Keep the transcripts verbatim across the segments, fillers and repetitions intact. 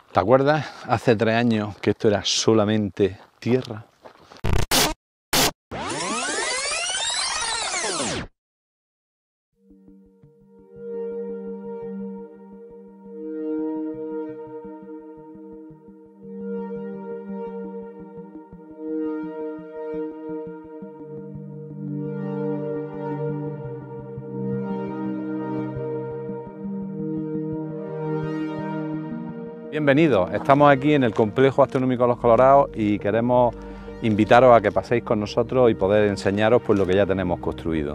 ¿Te acuerdas hace tres años que esto era solamente tierra? Bienvenidos, estamos aquí en el Complejo Astronómico Los Colorados y queremos invitaros a que paséis con nosotros y poder enseñaros pues, lo que ya tenemos construido.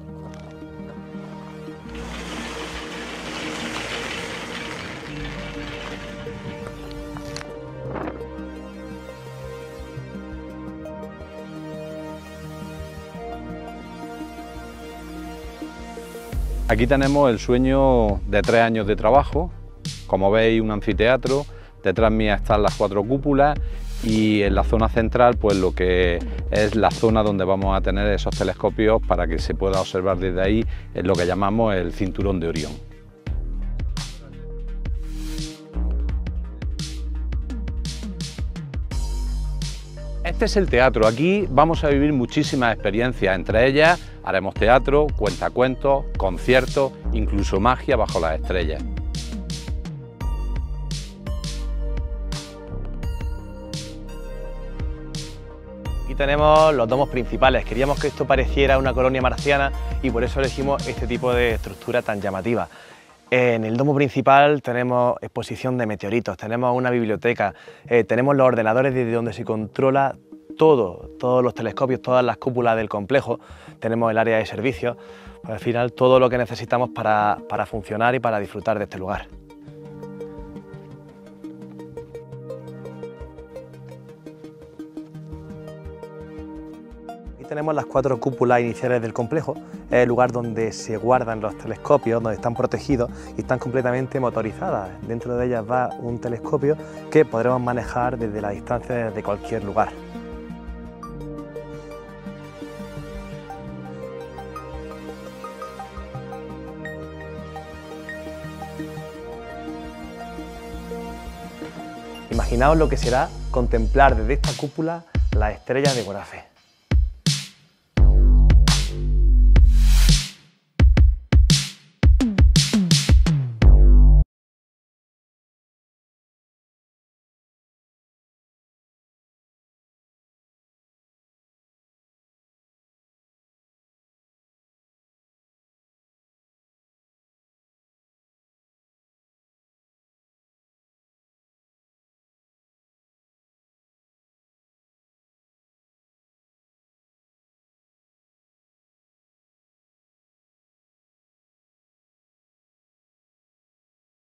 Aquí tenemos el sueño de tres años de trabajo. Como veis, un anfiteatro, detrás mía están las cuatro cúpulas y en la zona central pues lo que es la zona donde vamos a tener esos telescopios para que se pueda observar desde ahí es lo que llamamos el cinturón de Orión. Este es el teatro, aquí vamos a vivir muchísimas experiencias, entre ellas haremos teatro, cuentacuentos, conciertos, incluso magia bajo las estrellas. Aquí tenemos los domos principales, queríamos que esto pareciera una colonia marciana y por eso elegimos este tipo de estructura tan llamativa. En el domo principal tenemos exposición de meteoritos, tenemos una biblioteca, eh, tenemos los ordenadores desde donde se controla todo, todos los telescopios, todas las cúpulas del complejo, tenemos el área de servicios, pues al final todo lo que necesitamos para, para funcionar y para disfrutar de este lugar. Aquí tenemos las cuatro cúpulas iniciales del complejo, es el lugar donde se guardan los telescopios, donde están protegidos y están completamente motorizadas. Dentro de ellas va un telescopio que podremos manejar desde la distancia desde cualquier lugar. Imaginaos lo que será contemplar desde esta cúpula las estrellas de Gorafe.